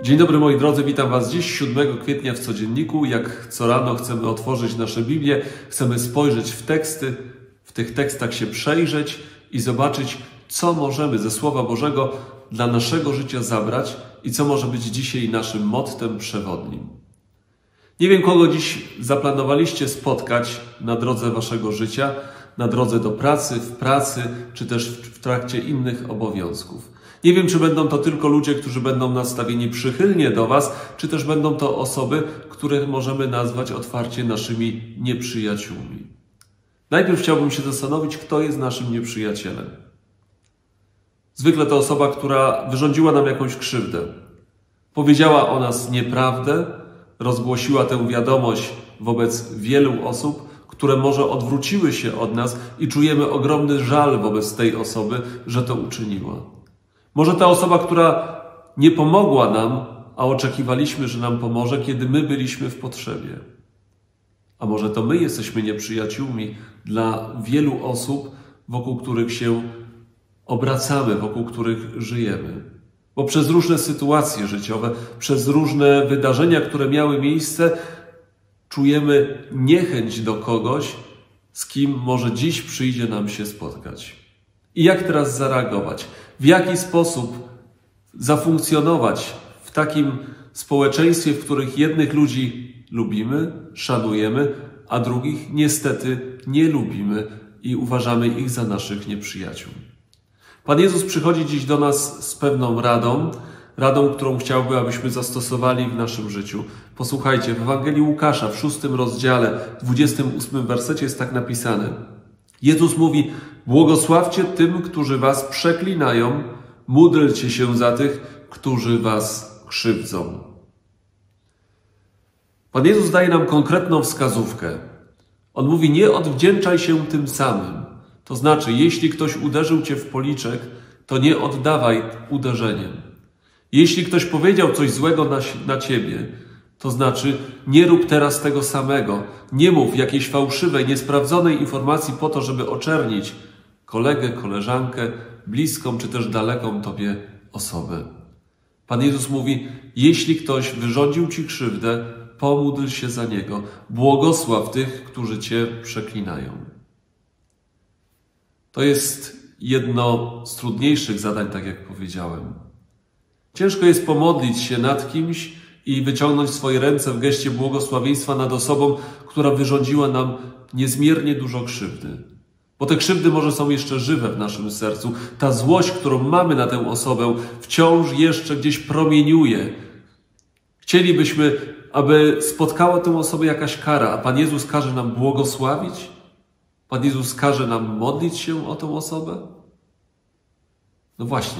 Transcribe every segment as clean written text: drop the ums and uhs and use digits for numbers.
Dzień dobry moi drodzy, witam Was dziś 7 kwietnia w Codzienniku. Jak co rano chcemy otworzyć nasze Biblię, chcemy spojrzeć w teksty, w tych tekstach się przejrzeć i zobaczyć, co możemy ze Słowa Bożego dla naszego życia zabrać i co może być dzisiaj naszym mottem przewodnim. Nie wiem, kogo dziś zaplanowaliście spotkać na drodze Waszego życia, na drodze do pracy, w pracy, czy też w trakcie innych obowiązków. Nie wiem, czy będą to tylko ludzie, którzy będą nastawieni przychylnie do Was, czy też będą to osoby, których możemy nazwać otwarcie naszymi nieprzyjaciółmi. Najpierw chciałbym się zastanowić, kto jest naszym nieprzyjacielem. Zwykle to osoba, która wyrządziła nam jakąś krzywdę. Powiedziała o nas nieprawdę, rozgłosiła tę wiadomość wobec wielu osób, które może odwróciły się od nas i czujemy ogromny żal wobec tej osoby, że to uczyniła. Może ta osoba, która nie pomogła nam, a oczekiwaliśmy, że nam pomoże, kiedy my byliśmy w potrzebie. A może to my jesteśmy nieprzyjaciółmi dla wielu osób, wokół których się obracamy, wokół których żyjemy. Bo przez różne sytuacje życiowe, przez różne wydarzenia, które miały miejsce, czujemy niechęć do kogoś, z kim może dziś przyjdzie nam się spotkać. I jak teraz zareagować? W jaki sposób zafunkcjonować w takim społeczeństwie, w których jednych ludzi lubimy, szanujemy, a drugich niestety nie lubimy i uważamy ich za naszych nieprzyjaciół. Pan Jezus przychodzi dziś do nas z pewną radą, którą chciałby, abyśmy zastosowali w naszym życiu. Posłuchajcie, w Ewangelii Łukasza w 6 rozdziale, 28 wersecie jest tak napisane. Jezus mówi: błogosławcie tym, którzy was przeklinają, módlcie się za tych, którzy was krzywdzą. Pan Jezus daje nam konkretną wskazówkę. On mówi: nie odwdzięczaj się tym samym. To znaczy, jeśli ktoś uderzył cię w policzek, to nie oddawaj uderzeniem. Jeśli ktoś powiedział coś złego na ciebie, to znaczy, nie rób teraz tego samego. Nie mów jakiejś fałszywej, niesprawdzonej informacji po to, żeby oczernić kolegę, koleżankę, bliską czy też daleką tobie osobę. Pan Jezus mówi: jeśli ktoś wyrządził ci krzywdę, pomódl się za niego. Błogosław tych, którzy cię przeklinają. To jest jedno z trudniejszych zadań, tak jak powiedziałem. Ciężko jest pomodlić się nad kimś i wyciągnąć swoje ręce w geście błogosławieństwa nad osobą, która wyrządziła nam niezmiernie dużo krzywdy. Bo te krzywdy może są jeszcze żywe w naszym sercu. Ta złość, którą mamy na tę osobę, wciąż jeszcze gdzieś promieniuje. Chcielibyśmy, aby spotkała tę osobę jakaś kara, a Pan Jezus każe nam błogosławić? Pan Jezus każe nam modlić się o tę osobę? No właśnie.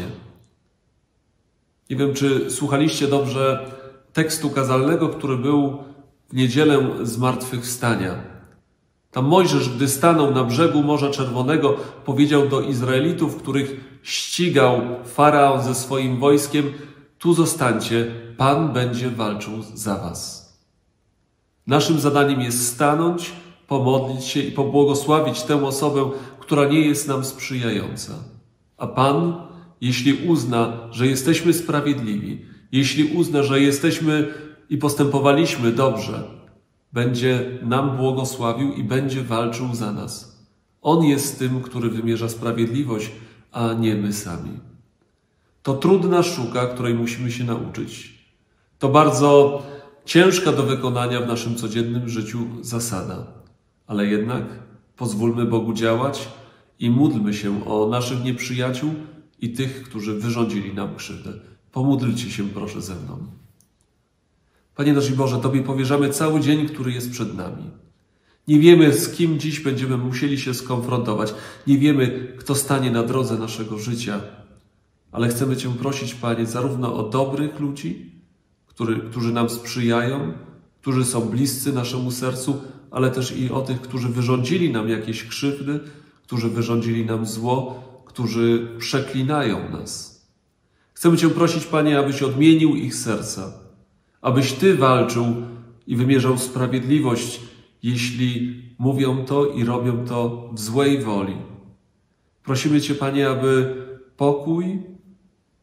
Nie wiem, czy słuchaliście dobrze tekstu kazalnego, który był w niedzielę zmartwychwstania. Tam Mojżesz, gdy stanął na brzegu Morza Czerwonego, powiedział do Izraelitów, których ścigał Faraon ze swoim wojskiem: tu zostańcie, Pan będzie walczył za was. Naszym zadaniem jest stanąć, pomodlić się i pobłogosławić tę osobę, która nie jest nam sprzyjająca. A Pan, jeśli uzna, że jesteśmy sprawiedliwi, jeśli uzna, że jesteśmy i postępowaliśmy dobrze, będzie nam błogosławił i będzie walczył za nas. On jest tym, który wymierza sprawiedliwość, a nie my sami. To trudna sztuka, której musimy się nauczyć. To bardzo ciężka do wykonania w naszym codziennym życiu zasada. Ale jednak pozwólmy Bogu działać i módlmy się o naszych nieprzyjaciół i tych, którzy wyrządzili nam krzywdę. Pomódlcie się proszę ze mną. Panie nasz Boże, Tobie powierzamy cały dzień, który jest przed nami. Nie wiemy, z kim dziś będziemy musieli się skonfrontować. Nie wiemy, kto stanie na drodze naszego życia. Ale chcemy Cię prosić, Panie, zarówno o dobrych ludzi, którzy nam sprzyjają, którzy są bliscy naszemu sercu, ale też i o tych, którzy wyrządzili nam jakieś krzywdy, którzy wyrządzili nam zło, którzy przeklinają nas. Chcemy Cię prosić, Panie, abyś odmienił ich serca, abyś Ty walczył i wymierzał sprawiedliwość, jeśli mówią to i robią to w złej woli. Prosimy Cię, Panie, aby pokój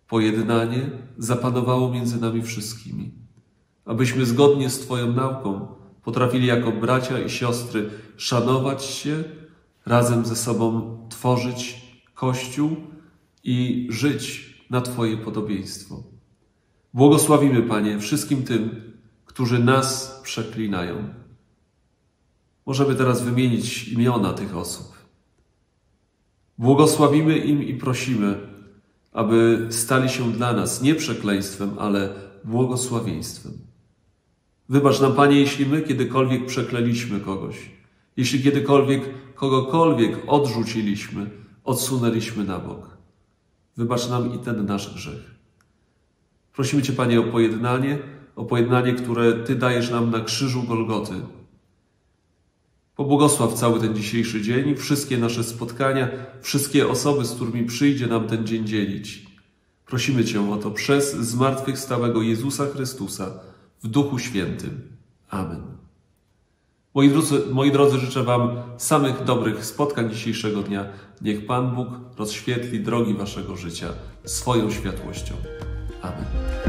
pojednanie zapanowało między nami wszystkimi, abyśmy zgodnie z Twoją nauką potrafili jako bracia i siostry szanować się, razem ze sobą tworzyć Kościół i żyć na Twoje podobieństwo. Błogosławimy, Panie, wszystkim tym, którzy nas przeklinają. Możemy teraz wymienić imiona tych osób. Błogosławimy im i prosimy, aby stali się dla nas nie przekleństwem, ale błogosławieństwem. Wybacz nam, Panie, jeśli my kiedykolwiek przeklęliśmy kogoś, jeśli kiedykolwiek kogokolwiek odrzuciliśmy, odsunęliśmy na bok. Wybacz nam i ten nasz grzech. Prosimy Cię, Panie, o pojednanie, które Ty dajesz nam na krzyżu Golgoty. Pobłogosław cały ten dzisiejszy dzień i wszystkie nasze spotkania, wszystkie osoby, z którymi przyjdzie nam ten dzień dzielić. Prosimy Cię o to przez zmartwychwstałego Jezusa Chrystusa w Duchu Świętym. Amen. Moi drodzy, życzę Wam samych dobrych spotkań dzisiejszego dnia. Niech Pan Bóg rozświetli drogi Waszego życia swoją światłością. Amen.